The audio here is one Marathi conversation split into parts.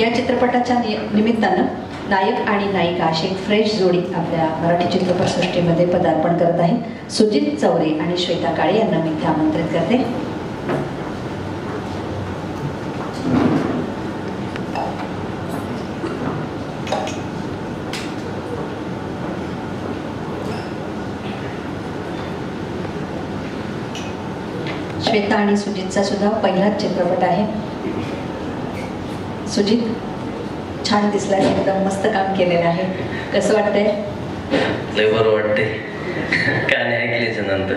या चित्रपटाच्या निमित्तानं नायक आणि नायिका अशी एक फ्रेश जोडी आपल्या मराठी चित्रपटसृष्टीमध्ये पदार्पण करत आहे. सुजित चौरे आणि श्वेता काळे यांना मी इथे आमंत्रित करते. श्वेता आणि सुजितचा सुद्धा पहिलाच चित्रपट आहे. सुजित, छान दिसला, एकदम मस्त काम केलेलं आहे. कसं वाटतंय? लय बरं वाटतंय. गाणे ऐकल्याच्या नंतर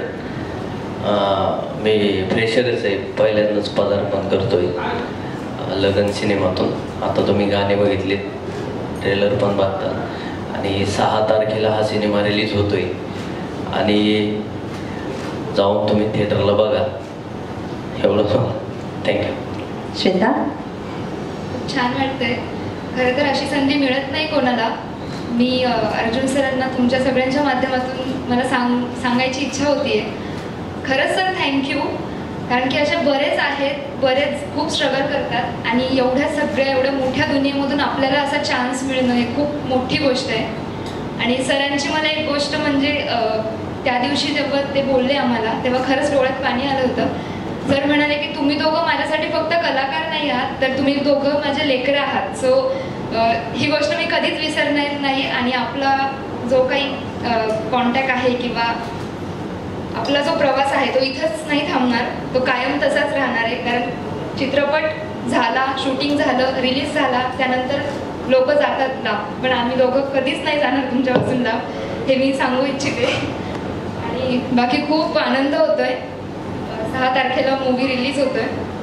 मी फ्रेशरच आहे, पहिल्यांदाच पदार्पण करतोय लगन सिनेमातून. आता तुम्ही गाणे बघितले, ट्रेलर पण बघता आणि 6 तारखेला हा सिनेमा रिलीज होतोय आणि जाऊन तुम्ही थिएटरला बघा. एवढं थँक्यू. श्वेता, छान वाटतंय. खरं तर अशी संधी मिळत नाही कोणाला. मी अर्जुन सरांना तुमच्या सगळ्यांच्या माध्यमातून मला सांगायची इच्छा होती आहे. खरंच सर थँक्यू, कारण की अशा बरेच आहेत, बरेच खूप स्ट्रगल करतात आणि एवढ्या मोठ्या दुनियेमधून आपल्याला असा चान्स मिळणं हे खूप मोठी गोष्ट आहे. आणि सरांची मला एक गोष्ट म्हणजे त्या दिवशी जेव्हा ते बोलले आम्हाला, तेव्हा खरंच डोळ्यात पाणी आलं होतं. सर म्हणाले की तुम्ही दोघं माझ्यासाठी फक्त कलाकार नाही आहात, तर तुम्ही दोघं माझे लेकरं आहात. सो ही गोष्ट मी कधीच विसरणार नाही. आणि आपला जो काही कॉन्टॅक्ट आहे किंवा आपला जो प्रवास आहे तो इथंच नाही थांबणार, तो कायम तसाच राहणार आहे. कारण चित्रपट झाला, शूटिंग झालं, रिलीज झाला, त्यानंतर लोक जातात लांब, पण आम्ही दोघं कधीच नाही जाणार तुमच्यापासून लांब, हे मी सांगू इच्छिते. आणि बाकी खूप आनंद होतोय. 6 तारखेला मूवी रिलीज होतोय.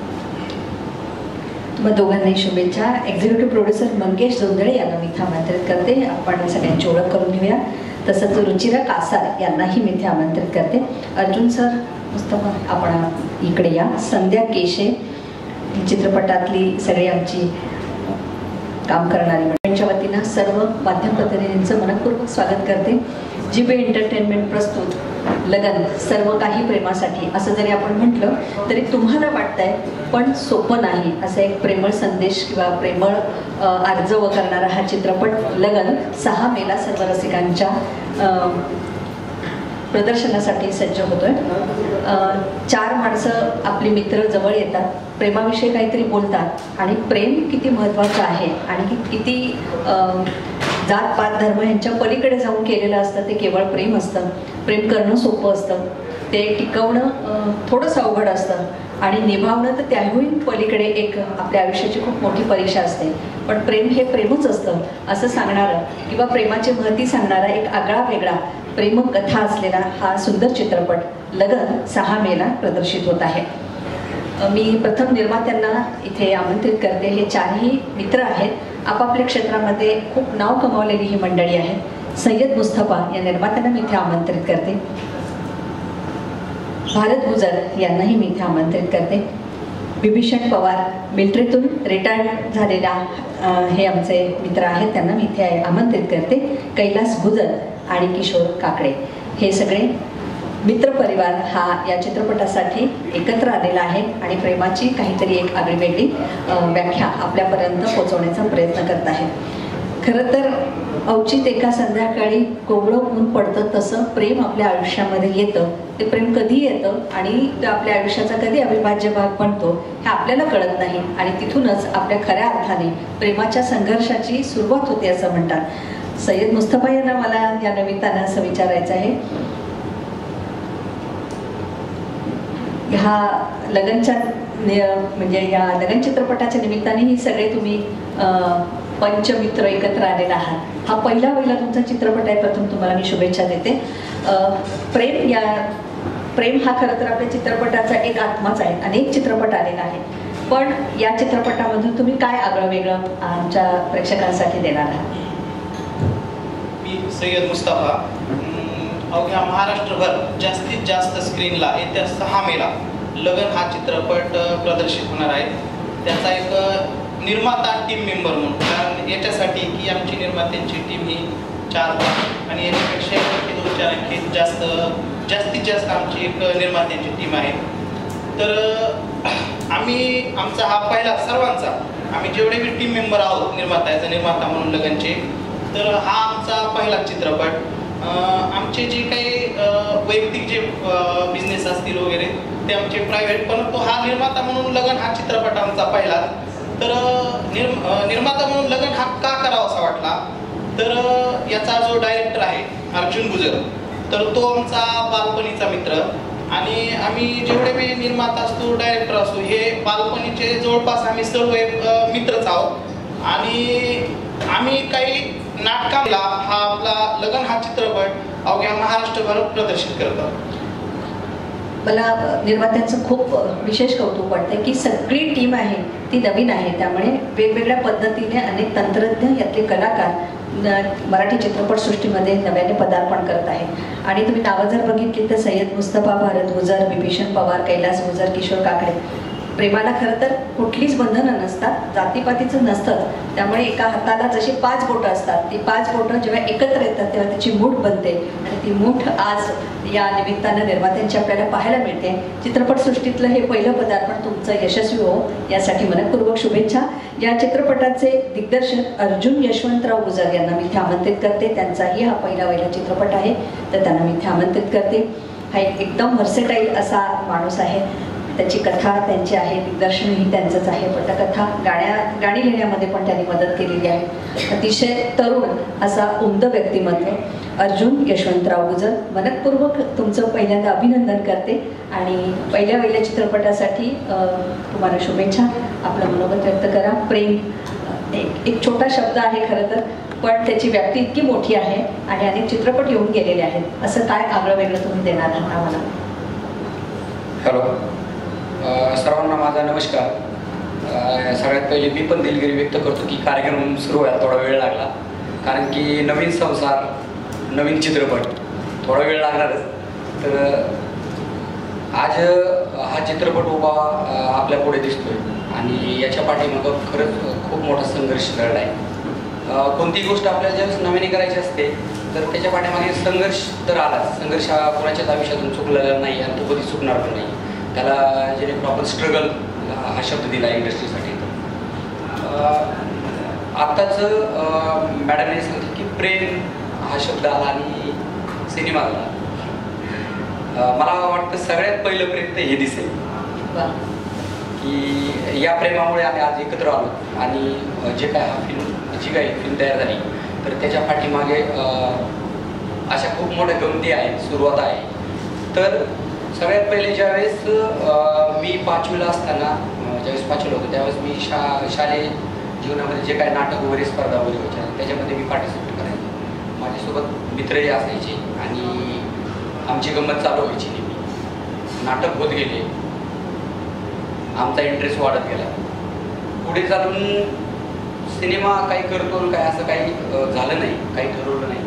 तुम्हा दोघांनाही शुभेच्छा. एक्झिक्युटिव्ह प्रोड्युसर मंगेश जोंधळे यांना मी इथे आमंत्रित करते. आपण सगळ्यांची ओळख करून घेऊया. तसंच रुचिरा कासार यांनाही मी इथे आमंत्रित करते. अर्जुन सर, मुस्तफा, आपण इकडे या. संध्या केशे, चित्रपटातली सगळी आमची काम करणारी मंडळींच्या वतीनं सर्व माध्यम प्रतिनिधींचं मनपूर्वक स्वागत करते. जी.बी. एंटरटेनमेंट प्रस्तुत लगन, सर्व काही प्रेमासाठी, असं जरी आपण म्हटलं तरी तुम्हाला वाटतंय पण सोपं नाही, असा एक प्रेमळ संदेश किंवा प्रेमळ आर्जव करणारा हा चित्रपट लगन 6 मेला सर्व रसिकांच्या प्रदर्शनासाठी सज्ज होतोय. 4 माणसं आपली मित्र जवळ येतात, प्रेमाविषयी काहीतरी बोलतात आणि प्रेम किती महत्त्वाचं आहे आणि किती जात पात धर्म ह्यांच्या पलीकडे जाऊन केलेलं असतं ते केवळ प्रेम असतं. प्रेम करणं सोपं असतं, ते टिकवणं थोडंसं अवघड असतं आणि निभावणं तर त्याहून पलीकडे एक आपल्या आयुष्याची खूप मोठी परीक्षा असते. पण प्रेम हे प्रेमच असतं असं सांगणारं किंवा प्रेमाची महती सांगणारा एक आगळा वेगळा प्रेमकथा असलेला हा सुंदर चित्रपट लगन 6 मेला प्रदर्शित होत आहे. मी प्रथम निर्मात्यांना इथे आमंत्रित करते. हे 4ही मित्र आहेत, आपापल्या क्षेत्रामध्ये खूप नाव कमावलेली ही मंडळी आहे. सय्यद मुस्तफा या निर्मात्यांना मी इथे आमंत्रित करते. भारत गुजर यांनाही मी इथे आमंत्रित करते. बिभीषण पवार, मिलिटरीतून रिटायर्ड झालेल्या हे आमचे मित्र आहेत, त्यांना मी इथे आमंत्रित करते. कैलास गुजर आणि किशोर काकडे, हे सगळे मित्रपरिवार हा या चित्रपटासाठी एकत्र आलेला आहे आणि प्रेमाची काहीतरी एक आगळीवेगळी व्याख्या आपल्यापर्यंत पोहोचवण्याचा प्रयत्न करत आहे. खरं तर अवचित एका संध्याकाळी कोवळं ऊन पडतं तसं प्रेम आपल्या आयुष्यामध्ये येतं. ते प्रेम कधी येतं आणि ते आपल्या आयुष्याचा कधी अविभाज्य भाग बनतो हे आपल्याला कळत नाही आणि तिथूनच आपल्या खऱ्या अर्थाने प्रेमाच्या संघर्षाची सुरुवात होते असं म्हणतात. सय्यद मुस्तफा यांना मला या निमित्तानं असं विचारायचं आहे, ह्या लगनच्या म्हणजे या लगन चित्रपटाच्या निमित्ताने ही सगळे तुम्ही पंचमित्र एकत्र आलेला आहात. हा पहिला तुमचा चित्रपट आहे. प्रथम तुम्हाला मी शुभेच्छा देते. प्रेम हा खरं तर आपल्या चित्रपटाचा एक आत्माच आहे. अनेक चित्रपट आलेला आहे, पण या चित्रपटामधून तुम्ही काय आगळं वेगळं आमच्या प्रेक्षकांसाठी देणार आहात? मी सय्यद मुस्तफा, अवघ्या महाराष्ट्रभर जास्तीत जास्त स्क्रीनला येत्या 6 मेला लगन हा चित्रपट प्रदर्शित होणार आहे. त्याचा एक निर्माता टीम मेंबर म्हणून, कारण याच्यासाठी की आमची निर्मात्यांची टीम ही 4-5 आणि याच्यापेक्षा 2-4 आणखी जास्तीत जास्त आमची एक निर्मात्यांची टीम आहे. तर आम्ही आमचा हा पहिला सर्वांचा आम्ही जेवढे बी टीम मेंबर आहोत निर्माता म्हणून लगनचे, तर हा आमचा पहिला चित्रपट. आमचे जे काही वैयक्तिक जे बिझनेस असतील वगैरे ते आमचे प्रायव्हेट, परंतु हा निर्माता म्हणून लगन हा चित्रपट आमचा पहिला. तर निर्माता म्हणून लगन हा का करावा असा वाटला, तर याचा जो डायरेक्टर आहे अर्जुन गुजर, तर तो आमचा बालपणीचा मित्र. आणि आम्ही जेवढे बी निर्माता असतो, डायरेक्टर असतो, हे बालपणीचे जवळपास आम्ही सर्व मित्रच आहोत. आणि आम्ही काही नाटकाला हा आपला लगन हा चित्रपट अवघ्या महाराष्ट्रभर प्रदर्शित करत आहोत. मला निर्मात्यांचं खूप विशेष कौतुक वाटतं की सगळी टीम आहे ती नवीन आहे, त्यामुळे वेगवेगळ्या पद्धतीने अनेक तंत्रज्ञ यातले कलाकार मराठी चित्रपटसृष्टीमध्ये नव्याने पदार्पण करत आहे. आणि तुम्ही नावं जर बघितली तर सय्यद मुस्तफा, भारत गुजर, बिभीषण पवार, कैलास गुजर, किशोर काकडे. प्रेमाला खरं तर कुठलीच बंधनं नसतात, जातीपातीचं नसतं. त्यामुळे एका हाताला जशी 5 बोटं असतात, ती 5 बोटं जेव्हा एकत्र येतात तेव्हा त्याची मूठ बनते. आणि ती मूठ आज या निमित्तानं निर्मात्यांची आपल्याला पाहायला मिळते. चित्रपटसृष्टीतलं हे पहिलं पदार्पण तुमचं यशस्वी हो यासाठी मनपूर्वक शुभेच्छा. या चित्रपटाचे दिग्दर्शक अर्जुन यशवंतराव गुजर यांना मी इथे आमंत्रित करते. त्यांचाही हा पहिला चित्रपट आहे, तर त्यांना मी इथे आमंत्रित करते. हा एकदम व्हर्सेटाईल असा माणूस आहे. त्याची कथा त्यांची आहे, दिग्दर्शनही त्यांचंच आहे, पटकथा गाणी लिहिण्यामध्ये पण त्यांनी मदत केलेली आहे. अतिशय तरुण असा उमदं व्यक्तिमत्व अर्जुन यशवंतराव गुजर. मनपूर्वक तुमचं पहिल्यांदा अभिनंदन करते आणि पहिल्या चित्रपटासाठी तुम्हाला शुभेच्छा. आपलं मनोगत व्यक्त करा. प्रेम एक छोटा शब्द आहे खरं तर, पण त्याची व्याप्ती इतकी मोठी आहे आणि अनेक चित्रपट येऊन गेलेले आहेत. असं काय आगळं वेगळं तुम्ही देणार आहात आम्हाला? हॅलो, सर्वांना माझा नमस्कार. सगळ्यात पहिले मी पण दिलगिरी व्यक्त करतो की कार्यक्रम सुरू व्हायला थोडा वेळ लागला, कारण की नवीन संसार, नवीन चित्रपट, थोडा वेळ लागणारच. तर आज हा चित्रपट उभा आपल्या पुढे दिसतोय आणि याच्या पाठीमागं खरंच खूप मोठा संघर्ष घडला आहे. कोणतीही गोष्ट आपल्याला ज्यावेळेस नवीन करायची असते तर त्याच्या पाठीमागे संघर्ष तर आलाच. संघर्ष हा कोणाच्याच आयुष्यातून चुकलेला नाही आणि तो कधी चुकणार पण नाही. त्याला ज्याने प्रॉपर स्ट्रगल हा शब्द दिला इंडस्ट्रीसाठी. आत्ताच मॅडमने सांगितलं की प्रेम हा शब्द आला आणि सिनेमा आला. मला वाटतं सगळ्यात पहिलं प्रेम ते हे दिसेल की या प्रेमामुळे आम्ही आज एकत्र आलो आणि जी काही फिल्म तयार झाली तर त्याच्या पाठीमागे अशा खूप मोठ्या गमती आहेत, सुरुवात आहे. तर सगळ्यात पहिले ज्यावेळेस मी 5वीला असताना, ज्यावेळेस 5वीला होतो त्यावेळेस मी शालेय जीवनामध्ये जे काही नाटक वगैरे स्पर्धा वगैरे व्हायच्या त्याच्यामध्ये मी पार्टिसिपेट करायचो. माझ्यासोबत मित्रही असायचे आणि आमची गंमत चालू व्हायची नेहमी. नाटक होत गेले, आमचा इंटरेस्ट वाढत गेला. पुढे चालून सिनेमा काही करतो काय असं काही झालं नाही, काही ठरवलं नाही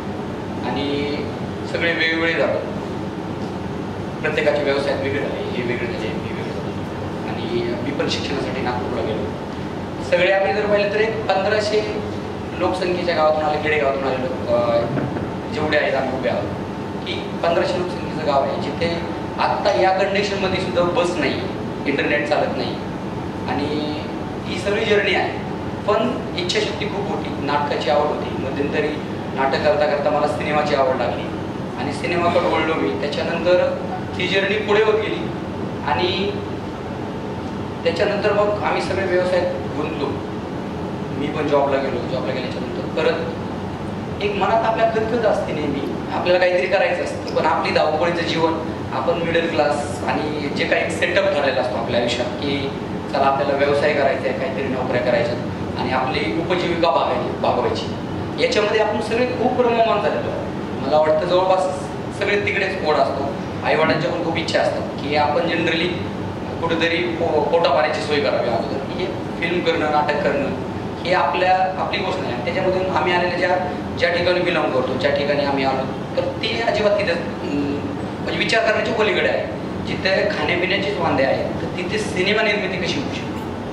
आणि सगळे वेगवेगळे झालं. प्रत्येकाच्या व्यवसायात वेगळे झाले, हे वेगळे झाले, हे वेगळे झाले. आणि मी पण शिक्षणासाठी नागपूरला गेलो. सगळे आम्ही जर पाहिलं तर एक 1500 लोकसंख्येच्या गावातून आले, खेडेगावातून आले लोक जेवढे आहेत आम्ही उभे आहोत की 1500 लोकसंख्येचं गाव आहे जिथे आत्ता या कंडिशनमध्ये सुद्धा बस नाही, इंटरनेट चालत नाही आणि ही सगळी जर्नी आहे. पण इच्छाशक्ती खूप होती, नाटकाची आवड होती. मध्यंतरी नाटक करता करता मला सिनेमाची आवड लागली आणि सिनेमाकडे वळलो मी. त्याच्यानंतर ही जर्नी पुढे होत गेली आणि त्याच्यानंतर मग आम्ही सगळे व्यवसायात गुंतलो. मी पण जॉबला गेल्याच्यानंतर परत एक मनात आपल्या खतखत असते नेहमी, आपल्याला काहीतरी करायचं असतं. पण आपली धावपळीचं जीवन, आपण मिडल क्लास आणि जे काही सेटअप ठरलेला असतो आपल्या आयुष्यात की चला आपल्याला व्यवसाय करायचा आहे, काहीतरी नोकऱ्या करायच्या आणि आपली उपजीविका भागवायची, याच्यामध्ये आपण सगळे खूप रममान झालेलो. मला वाटतं जवळपास सगळे तिकडेच ओढ असतो. आईवडिलांच्या पण खूप इच्छा असतात की आपण जनरली कुठेतरी पोटा पाण्याची सोय करावी अगोदर. हे फिल्म करणं, नाटक करणं हे आपली गोष्ट नाही. त्याच्यामधून आम्ही आलेल्या ज्या ठिकाणी बिलॉंग करतो, ज्या ठिकाणी आम्ही आलो तर ते अजिबात तिथे म्हणजे विचार करण्याच्या पलीकडे आहे. जिथे खाण्यापिण्याचेच वांदे आहेत तर तिथे सिनेमा निर्मिती कशी होऊ शकते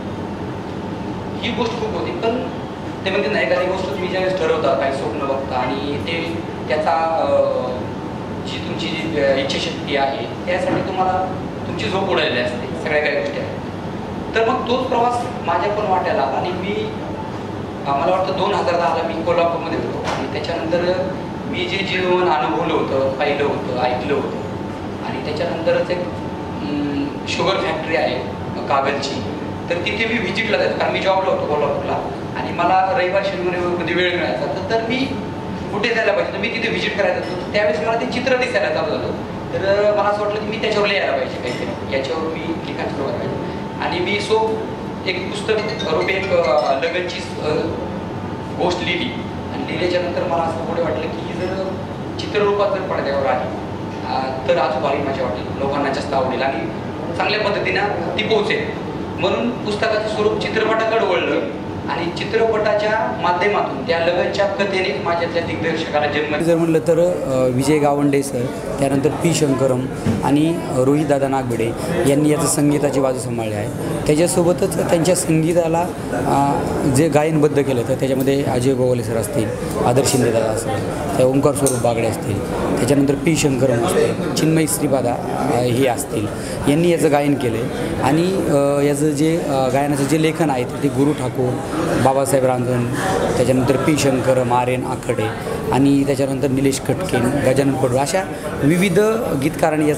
ही गोष्ट खूप होती. पण ते म्हणजे नाही, एखादी गोष्ट तुम्ही ज्यावेळेस ठरवता, काही स्वप्न बघता आणि ते त्याचा जी तुमची इच्छाशक्ती आहे त्यासाठी तुम्हाला तुमची झोप उडालेली असते, सगळ्या काही गोष्टी आहेत. तर मग तोच प्रवास माझ्या पण वाट्याला आला आणि मी मला वाटतं 2010ला मी कोल्हापूरमध्ये होतो आणि त्याच्यानंतर मी जे जीवन अनुभवलं होतं, पाहिलं होतं, ऐकलं होतं आणि त्याच्यानंतरच एक शुगर फॅक्टरी आहे कागदची, तर तिथे मी व्हिजिटला जायचो कारण मी जॉबला होतो कोल्हापूरला आणि मला रविवार शनिवारी कधी वेळ मिळायचा तर मी कुठे जायला पाहिजे तर मी तिथे व्हिजिट करायला जातो. त्यावेळेस मला ते चित्र दिसायला चालू झालं तर मला असं वाटलं की मी त्याच्यावर लिहायला पाहिजे काहीतरी, याच्यावर मी लिखाण सुरू करायला पाहिजे आणि मी एक पुस्तक रूपे एक लगनची गोष्ट लिहिली आणि लिहिल्याच्या नंतर मला असं पुढे वाटलं की ही जर चित्ररूपात जर पडद्यावर आली तर अजून भारी माझ्या वाटेल, लोकांना जास्त आवडेल आणि चांगल्या पद्धतीनं ती पोहोचेल. म्हणून पुस्तकाचं स्वरूप चित्रपटाकडे वळलं आणि चित्रपटाच्या माध्यमातून त्या लगनच्या कथेने माझ्यातल्या दिग्दर्शकाला जन्म. जर म्हणलं तर विजय गावंडे सर, त्यानंतर पी शंकरम आणि रोहितदादा नागभिडे यांनी याचं संगीताची बाजू सांभाळली आहे. त्याच्यासोबतच त्यांच्या संगीताला जे गायनबद्ध केलं तर त्याच्यामध्ये अजय गोवाले सर असतील, आदर्श शिंदेदादा असेल, त्या ओंकार स्वरूप बागडे असतील, त्याच्यानंतर पी शंकरम असतील, चिन्मयी श्रीपादा हे असतील, यांनी याचं गायन केलं आणि याचं जे गायनाचं जे लेखन आहे ते गुरु ठाकूर, बाबासाहेब रांजण, त्याच्यानंतर पी शंकरम, आर्यन आखडे आणि त्याच्यानंतर निलेश खटके, गजानन पडू अशा विविध गीतकारांनी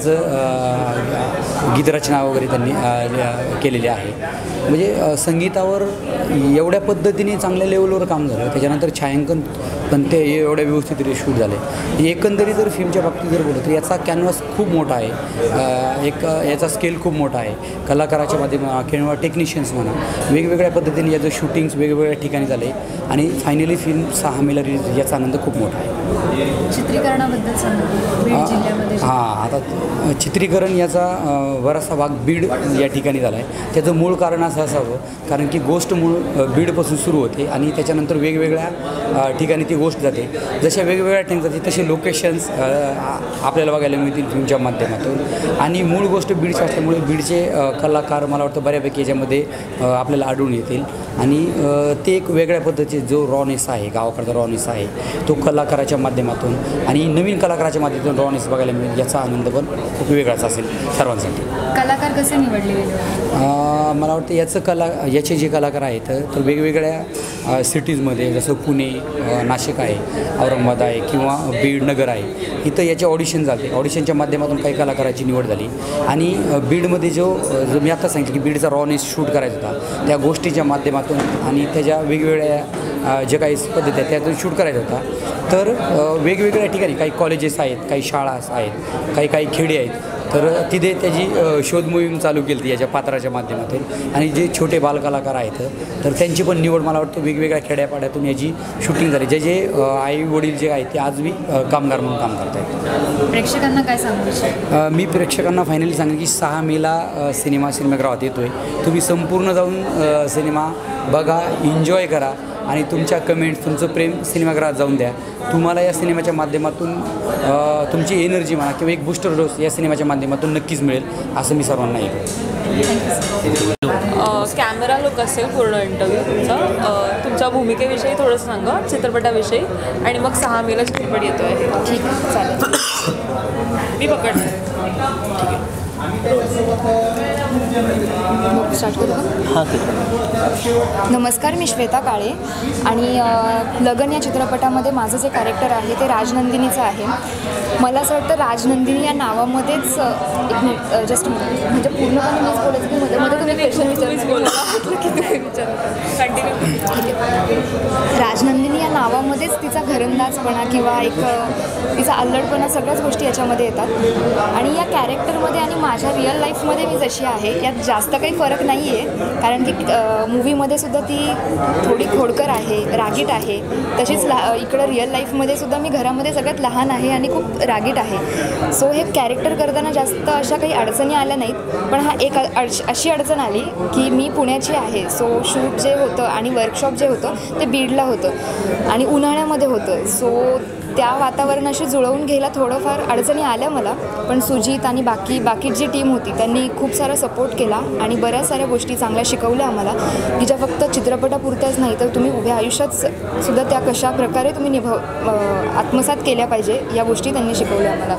याचं गीतरचना वगैरे त्यांनी केलेली आहे. म्हणजे संगीतावर एवढ्या पद्धतीने चांगल्या लेवलवर काम झालं. त्याच्यानंतर छायांकन पण ते एवढ्या व्यवस्थितरित्या शूट झाले. एकंदरीत जर फिल्मच्या बाबतीत जर बोललं तर याचा कॅनव्हास खूप मोठा आहे, याचा स्केल खूप मोठा आहे. कलाकाराच्या माध्यमातून किंवा टेक्निशियन्स म्हणा वेगवेगळ्या पद्धतीने याचं शूटिंग्स वेगवेगळ्या ठिकाणी झाले आणि फायनली फिल्म 6 मेला रिलीज, याचा आनंद खूप मोठा आहे. चित्रीकरणाबद्दल सांगा. हां, आता चित्रीकरण याचा बराचसा भाग बीड या ठिकाणी झाला आहे. त्याचं मूळ कारण असं असावं कारण की गोष्ट मूळ बीडपासून सुरू होते आणि त्याच्यानंतर वेगवेगळ्या ठिकाणी ती गोष्ट जाते. जशा वेगवेगळ्या ठिकाणी जाते तसे लोकेशन्स आपल्याला बघायला मिळतील फिल्मच्या माध्यमातून आणि मूळ गोष्ट बीडची असल्यामुळे बीडचे कलाकार मला वाटतं बऱ्यापैकी याच्यामध्ये आपल्याला आढळून येतील आणि ते एक वेगळ्या पद्धतीचे जो रॉनेस आहे, गावाकडचा रॉनेस आहे, तो कलाकाराच्या माध्यमातून आणि नवीन कलाकाराच्या माध्यमातून रॉनेस बघायला मिळेल. याचा आनंद पण खूप वेगळाच असेल सर्वांसाठी. कलाकार कसे निवडले गेले? मला वाटतं याचे जे कलाकार आहेत तर वेगवेगळ्या सिटीजमध्ये जसं पुणे, नाशिक आहे, औरंगाबाद आहे किंवा बीड नगर आहे, इथं याचे ऑडिशन झाले. ऑडिशनच्या माध्यमातून काही कलाकाराची निवड झाली आणि बीडमध्ये जो मी आता सांगितलं की बीडचा रॉनेस शूट करायचा होता, त्या गोष्टीच्या माध्यमातून आणि त्याच्या वेगवेगळ्या जे काही पद्धती आहेत त्यातून शूट करायचा होता. तर वेगवेगळ्या ठिकाणी काही कॉलेजेस आहेत, काही शाळा आहेत, काही खेडे आहेत, तर तिथे त्याची शोध मोहीम चालू केली याच्या पात्राच्या माध्यमातून आणि जे छोटे बालकलाकार आहेत तर त्यांची पण निवड मला वाटतं वेगवेगळ्या खेड्यापाड्यातून याची शूटिंग झाली. जे आई वडील जे आहेत ते आजही कामगार म्हणून काम करत आहेत. प्रेक्षकांना काय सांगू? मी प्रेक्षकांना फायनली सांगेन की 6 मेला सिनेमागृहात येतो आहे. तुम्ही संपूर्ण जाऊन सिनेमा बघा, एन्जॉय करा आणि तुमच्या कमेंट्स, तुमचं प्रेम सिनेमागृहात जाऊन द्या. तुम्हाला या सिनेमाच्या माध्यमातून तुमची एनर्जी म्हणा किंवा एक बूस्टर डोस या सिनेमाच्या माध्यमातून नक्कीच मिळेल असं मी सर्वांना कॅमेरा लुक असेल पूर्ण इंटरव्ह्यू तुमच्या भूमिकेविषयी थोडंसं सांगा, चित्रपटाविषयी आणि मग 6 मेला चित्रपट येतो आहे. ठीक आहे, चालेल. मी पकडते. स्टार्ट करू का? नमस्कार, मी श्वेता काळे आणि लगन या चित्रपटामध्ये माझं जे कॅरेक्टर आहे ते राजनंदिनीचं आहे. मला असं वाटतं राजनंदिनी या नावामध्येच एक मिनिट जस्ट म्हणजे पूर्णपणे मीच बोलायचं की मध्ये मध्ये तुम्ही क्वेश्चन राजनंदिनी या नावामध्येच तिचा घरंदाजपणा किंवा एक तिचा अल्लडपणा सगळ्याच गोष्टी याच्यामध्ये येतात आणि या कॅरेक्टरमध्ये आणि माझ्या रिअल लाईफमध्ये मी जशी आहे यात जास्त काही फरक नाही आहे कारण की मूवीमध्ये सुद्धा ती थोडी खोडकर आहे, रागीट आहे. तशीच इकडं रिअल लाईफमध्ये सुद्धा मी घरामध्ये सगळ्यात लहान आहे आणि खूप रागीट आहे. सो हे कॅरेक्टर करताना जास्त अशा काही अडचणी आल्या नाहीत, पण हा एक अशी अडचण आली की मी पुण्याची आहे. सो शूट जे होतं आणि वर्कशॉप जे होतं ते बीडला होतं आणि उन्हाळ्यामध्ये होतं. सो त्या वातावरणाशी जुळवून घ्यायला थोडंफार अडचणी आल्या मला, पण सुजित आणि बाकी जी टीम होती त्यांनी खूप सारा सपोर्ट केला आणि बऱ्याच साऱ्या गोष्टी चांगल्या शिकवल्या आम्हाला, की ज्या फक्त चित्रपटापुरत्याच नाही तर तुम्ही उभ्या आयुष्यात सुद्धा त्या कशा प्रकारे तुम्ही आत्मसात केल्या पाहिजे या गोष्टी त्यांनी शिकवल्या आम्हाला.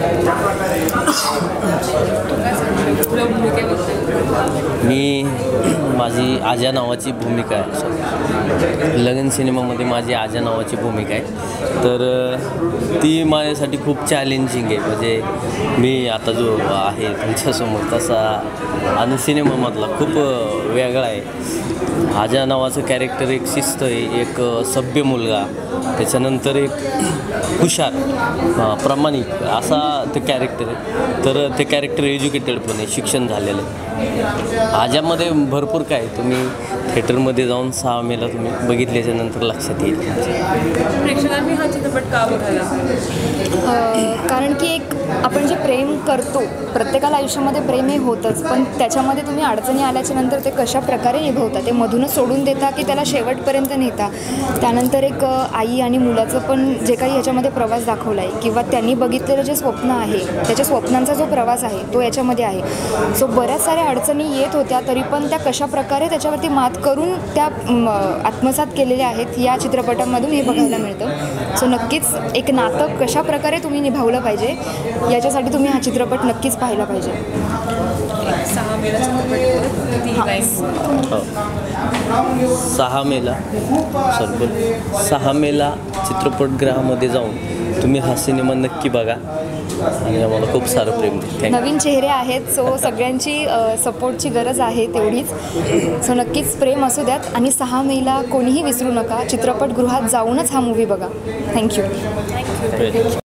मी माझी आजा नावाची भूमिका आहे, लगन सिनेमामध्ये माझी आजा नावाची भूमिका आहे. तर ती माझ्यासाठी खूप चॅलेंजिंग आहे. म्हणजे मी आता जो आहे तुमच्यासमोर तसा आणि सिनेमामधला खूप वेगळा आहे. आजा नावाचं कॅरेक्टर एक शिस्त आहे, एक सभ्य मुलगा, त्याच्यानंतर एक हुशार प्रामाणिक असा ते कॅरेक्टर आहे. तर ते कॅरेक्टर एज्युकेटेड पण आहे, शिक्षण झालेलं आहे. आजामध्ये भरपूर काय तुम्ही थिएटरमध्ये जाऊन 6 मेला तुम्ही बघितल्याच्यानंतर लक्षात येईल. प्रेक्षकांनी हा चित्रपट का बघायला? कारण की एक आपण जे प्रेम करतो, प्रत्येकाला आयुष्यामध्ये प्रेम हे होतंच, पण त्याच्यामध्ये तुम्ही अडचणी आल्याच्या नंतर ते कशा प्रकारे निभवता, ते मधूनच सोडून देता की त्याला शेवटपर्यंत नेता. त्यानंतर एक आई आणि मुलाचं पण जे काही ह्याच्यामध्ये प्रवास दाखवला आहे किंवा त्यांनी बघितलेलं जे स्वप्न आहे, त्याच्या स्वप्नांचा जो प्रवास आहे तो याच्यामध्ये आहे. सो बऱ्याच साऱ्या अडचणी येत होत्या तरी पण त्या कशा प्रकारे त्याच्यावरती मात करून त्या आत्मसात केलेल्या आहेत या चित्रपटामधून हे बघायला मिळतं. सो नक्कीच एक नातं कशा प्रकारे तुम्ही निभावलं पाहिजे याच्यासाठी तुम्ही हा चित्रपट नक्कीच पाहिला पाहिजे. 6 मेला चित्रपट 6 मेला चित्रपटगृहामध्ये जाऊन तुम्ही हा सिनेमा नक्की बघा आणि आम्हाला खूप सारं प्रेम द्या. नवीन चेहरे आहेत, सो सगळ्यांची सपोर्टची गरज आहे तेवढीच. सो नक्कीच प्रेम असू द्यात आणि 6 मेला कोणीही विसरू नका, चित्रपटगृहात जाऊनच हा मूवी बघा. थँक्यू.